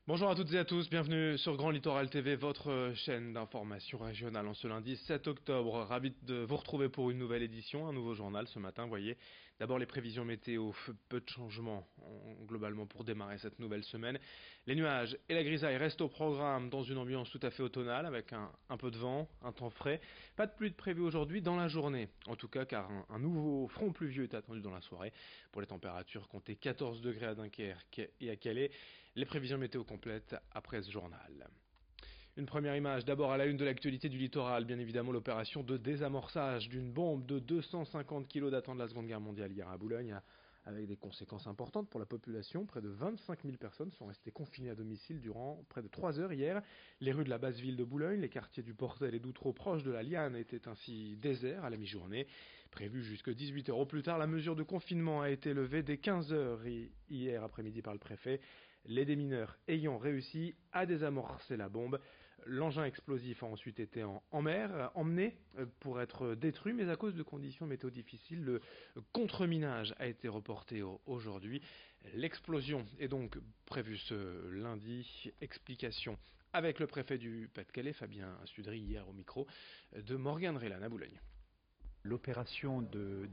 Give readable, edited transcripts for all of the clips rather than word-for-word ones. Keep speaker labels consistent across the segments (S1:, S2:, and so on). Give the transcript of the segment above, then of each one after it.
S1: Bonjour à toutes et à tous, bienvenue sur Grand Littoral TV, votre chaîne d'information régionale en ce lundi 7 octobre. Ravi de vous retrouver pour une nouvelle édition, un nouveau journal ce matin. Vous voyez, d'abord les prévisions météo, peu de changements globalement pour démarrer cette nouvelle semaine. Les nuages et la grisaille restent au programme dans une ambiance tout à fait automnale avec un peu de vent, un temps frais. Pas de pluie de prévu aujourd'hui dans la journée, en tout cas car un nouveau front pluvieux est attendu dans la soirée. Pour les températures, comptez 14 degrés à Dunkerque et à Calais. Les prévisions météo complètes après ce journal. Une première image, d'abord à la une de l'actualité du littoral, bien évidemment l'opération de désamorçage d'une bombe de 250 kg datant de la Seconde Guerre mondiale hier à Boulogne, avec des conséquences importantes pour la population. Près de 25 000 personnes sont restées confinées à domicile durant près de 3 heures hier. Les rues de la basse ville de Boulogne, les quartiers du Portel et d'Outreau proches de la Liane étaient ainsi déserts à la mi-journée. Prévu jusque 18 heures au plus tard, la mesure de confinement a été levée dès 15 heures hier après-midi par le préfet. Les démineurs ayant réussi à désamorcer la bombe, l'engin explosif a ensuite été en mer, emmené pour être détruit, mais à cause de conditions météo difficiles, le contre-minage a été reporté aujourd'hui. L'explosion est donc prévue ce lundi. Explication avec le préfet du Pas-de-Calais, Fabien Sudry, hier au micro de Morgane Rélan à Boulogne.
S2: L'opération de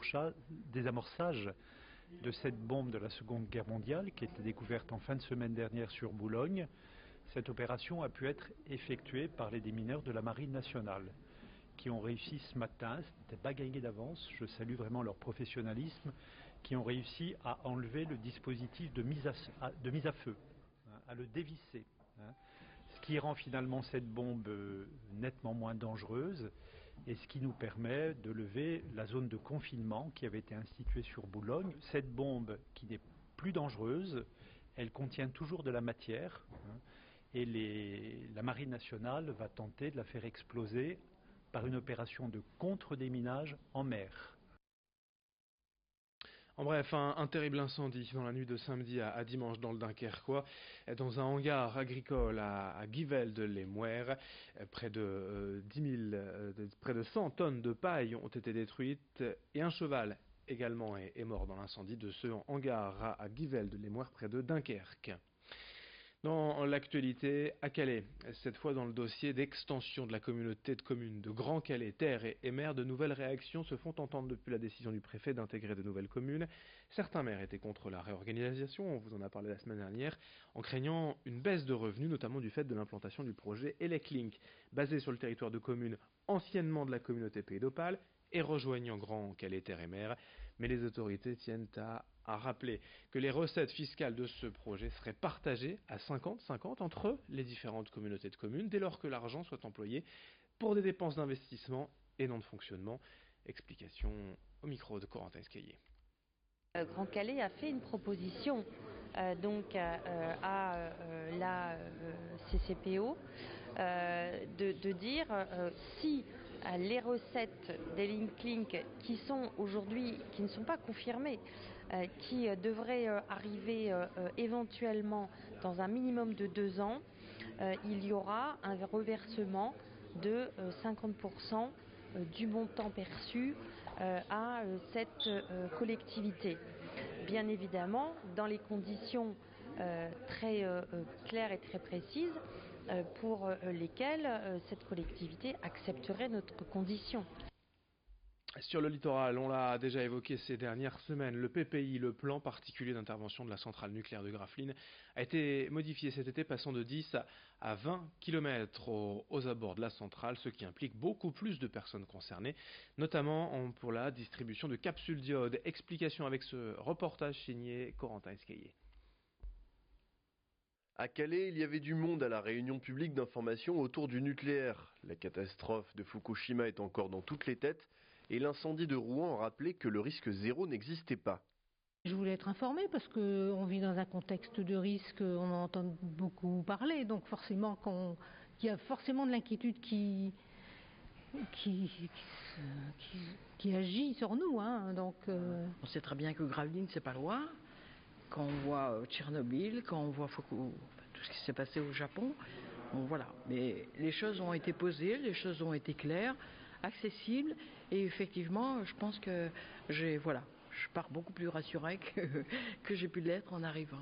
S2: désamorçage de cette bombe de la Seconde Guerre mondiale qui a été découverte en fin de semaine dernière sur Boulogne, cette opération a pu être effectuée par les démineurs de la Marine nationale qui ont réussi ce matin, c'était pas gagné d'avance, je salue vraiment leur professionnalisme, qui ont réussi à enlever le dispositif de mise à feu, à le dévisser. Ce qui rend finalement cette bombe nettement moins dangereuse et ce qui nous permet de lever la zone de confinement qui avait été instituée sur Boulogne. Cette bombe qui n'est plus dangereuse, elle contient toujours de la matière et la Marine nationale va tenter de la faire exploser par une opération de contre-déminage en mer.
S1: En bref, un terrible incendie dans la nuit de samedi à dimanche dans le Dunkerquois, dans un hangar agricole à Givelde-les-Mouers. Près de 100 tonnes de paille ont été détruites et un cheval également est mort dans l'incendie de ce hangar à Givelde-les-Mouers près de Dunkerque. Dans l'actualité, à Calais, cette fois dans le dossier d'extension de la communauté de communes de Grand Calais, Terre et mer, de nouvelles réactions se font entendre depuis la décision du préfet d'intégrer de nouvelles communes. Certains maires étaient contre la réorganisation, on vous en a parlé la semaine dernière, en craignant une baisse de revenus, notamment du fait de l'implantation du projet Eleclink, basé sur le territoire de communes anciennement de la communauté Pays d'Opale et rejoignant Grand Calais, Terre et mer. Mais les autorités tiennent à rappeler que les recettes fiscales de ce projet seraient partagées à 50-50 entre les différentes communautés de communes dès lors que l'argent soit employé pour des dépenses d'investissement et non de fonctionnement. Explication au micro de Corentin Escaillé.
S3: Grand Calais a fait une proposition à la CCPO de dire si les recettes des Link qui sont aujourd'hui, qui ne sont pas confirmées, qui devraient arriver éventuellement dans un minimum de 2 ans, il y aura un reversement de 50% du montant perçu à cette collectivité. Bien évidemment, dans les conditions très claires et très précises pour lesquelles cette collectivité accepterait notre condition.
S1: Sur le littoral, on l'a déjà évoqué ces dernières semaines, le PPI, le plan particulier d'intervention de la centrale nucléaire de Grafelines, a été modifié cet été, passant de 10 à 20 km aux abords de la centrale, ce qui implique beaucoup plus de personnes concernées, notamment pour la distribution de capsules d'iode. Explication avec ce reportage signé Corentin Escaillé.
S4: À Calais, il y avait du monde à la réunion publique d'information autour du nucléaire. La catastrophe de Fukushima est encore dans toutes les têtes et l'incendie de Rouen a rappelé que le risque zéro n'existait pas.
S5: Je voulais être informée parce qu'on vit dans un contexte de risque, on en entend beaucoup parler, donc forcément il y a forcément de l'inquiétude qui agit sur nous. Donc,
S6: On sait très bien que Gravelines, c'est pas loin. Quand on voit Tchernobyl, quand on voit tout ce qui s'est passé au Japon, bon, voilà. Mais les choses ont été posées, les choses ont été claires, accessibles, et effectivement, je pense que je pars beaucoup plus rassurée que j'ai pu l'être en arrivant.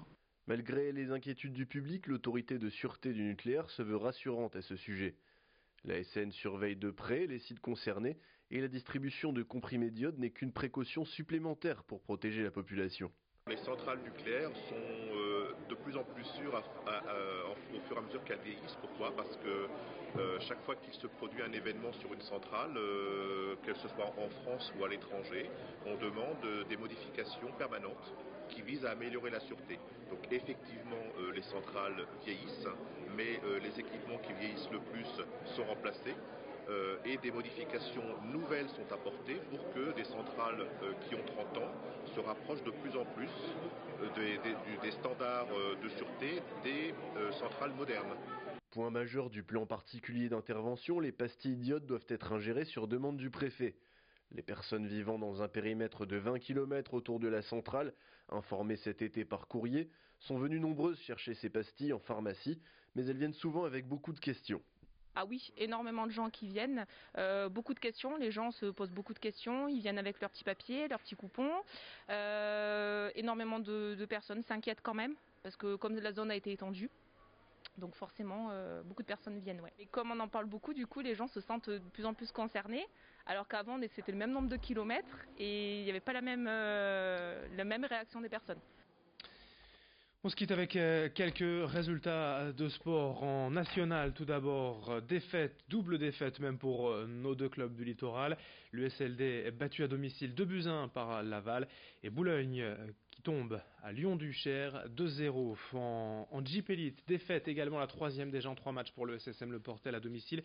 S4: Malgré les inquiétudes du public, l'autorité de sûreté du nucléaire se veut rassurante à ce sujet. L'ASN surveille de près les sites concernés et la distribution de comprimés d'iode n'est qu'une précaution supplémentaire pour protéger la population.
S7: Les centrales nucléaires sont de plus en plus sûres au fur et à mesure qu'elles vieillissent. Pourquoi ? Parce que chaque fois qu'il se produit un événement sur une centrale, que ce soit en France ou à l'étranger, on demande des modifications permanentes qui visent à améliorer la sûreté. Donc effectivement, les centrales vieillissent, mais les équipements qui vieillissent le plus sont remplacés. Et des modifications nouvelles sont apportées pour que des centrales qui ont 30 ans se rapprochent de plus en plus des standards de sûreté des centrales modernes.
S4: Point majeur du plan particulier d'intervention, les pastilles d'iode doivent être ingérées sur demande du préfet. Les personnes vivant dans un périmètre de 20 km autour de la centrale, informées cet été par courrier, sont venues nombreuses chercher ces pastilles en pharmacie, mais elles viennent souvent avec beaucoup de questions.
S8: Ah oui, énormément de gens qui viennent, beaucoup de questions, les gens se posent beaucoup de questions, ils viennent avec leurs petits papiers, leurs petits coupons, énormément de personnes s'inquiètent quand même, parce que comme la zone a été étendue, donc forcément beaucoup de personnes viennent. Ouais. Et comme on en parle beaucoup, du coup les gens se sentent de plus en plus concernés, alors qu'avant c'était le même nombre de kilomètres et il n'y avait pas la même réaction des personnes.
S1: On se quitte avec quelques résultats de sport en national. Tout d'abord, double défaite même pour nos deux clubs du littoral. L'USLD est battu à domicile 2-1 par Laval et Boulogne qui tombe à Lyon-Duchère 2-0 en Jeep Elite. Défaite également la troisième déjà en 3 matchs pour le SSM Le Portel à domicile.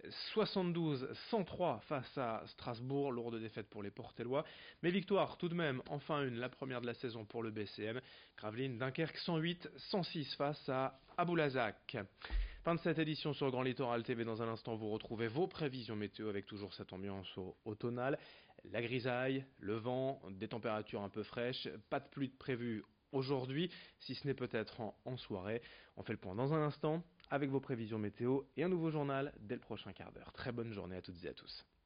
S1: 72-103 face à Strasbourg, lourde défaite pour les Portellois. Mais victoire tout de même, enfin la première de la saison pour le BCM. Gravelines, Dunkerque 108-106 face à Aboulazac. Fin de cette édition sur Grand Littoral TV. Dans un instant, vous retrouvez vos prévisions météo avec toujours cette ambiance automnale. La grisaille, le vent, des températures un peu fraîches, pas de pluie de prévue aujourd'hui, si ce n'est peut-être en soirée. On fait le point dans un instant avec vos prévisions météo et un nouveau journal dès le prochain quart d'heure. Très bonne journée à toutes et à tous.